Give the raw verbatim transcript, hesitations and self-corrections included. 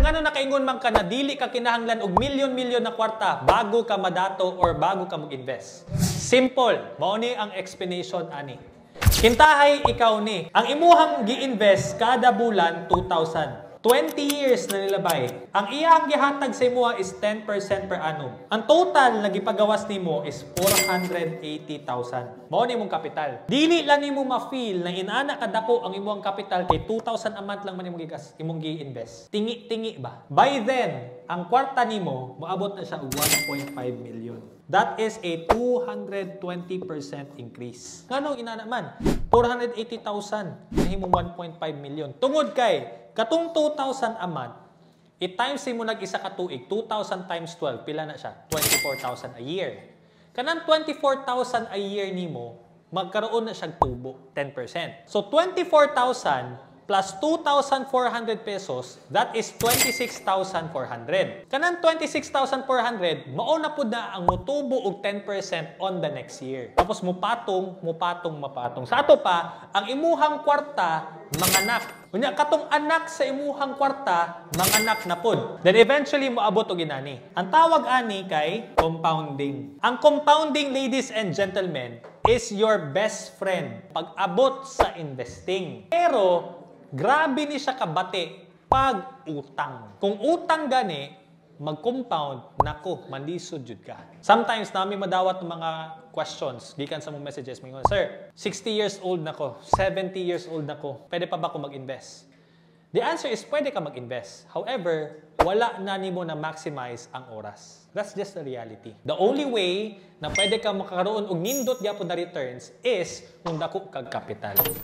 ngano nakaingon man ka na dili ka kinahanglan og milyon-milyon na kwarta bago ka madato or bago ka mag-invest? Simple. Mao ni ang explanation ani. Kintahay ikaw ni. Ang imuhang gi-invest kada bulan two thousand. twenty years na nilabay. Ang iyang gihatag sa imuha is ten percent per annum. Ang total na gipagawas nimo is four hundred eighty thousand. Mao ni imong kapital. Dili lang nimo ma-feel na inaana kadako ang imong kapital kay two thousand a month lang man imong gigas, imong gi-invest. Tingi-tingi ba? By then, ang kwarta nimo moabot na siya og one point five million. That is a two hundred twenty percent increase. Ngano inana man? four hundred eighty thousand nahimong one point five million. Tungod kay katong two thousand a month, i-times mo nag-isa ka tuig, two thousand times twelve, pila na siya? twenty-four thousand a year. Kanang twenty-four thousand a year nimo, magkaroon na siyang tubo, ten percent. So twenty-four thousand plus two thousand four hundred pesos, that is twenty-six thousand four hundred. Kanang twenty-six thousand four hundred, mao na pud na ang mutubo og ten percent on the next year. Tapos mupatong, mupatong, mapatong. Sa ato pa, ang imuhang kwarta, manganak. Unya katong anak sa imuhang kwarta, manganak na pud. Then eventually moabot og inani. Ang tawag ani kay compounding. Ang compounding, ladies and gentlemen, is your best friend pag abot sa investing. Pero grabe ni siya kabate pag utang. Kung utang gani, mag-compound, nako, mandisod jud ka. Sometimes nami madawat ng mga questions, gikan sa mga messages, mga sir, sixty years old nako, seventy years old nako, pwede pa ba ako mag-invest? The answer is pwede ka mag-invest. However, wala na nimo na maximize ang oras. That's just the reality. The only way na pwede ka makakaroon og nindot gyapon na returns is kung dako kag kapital.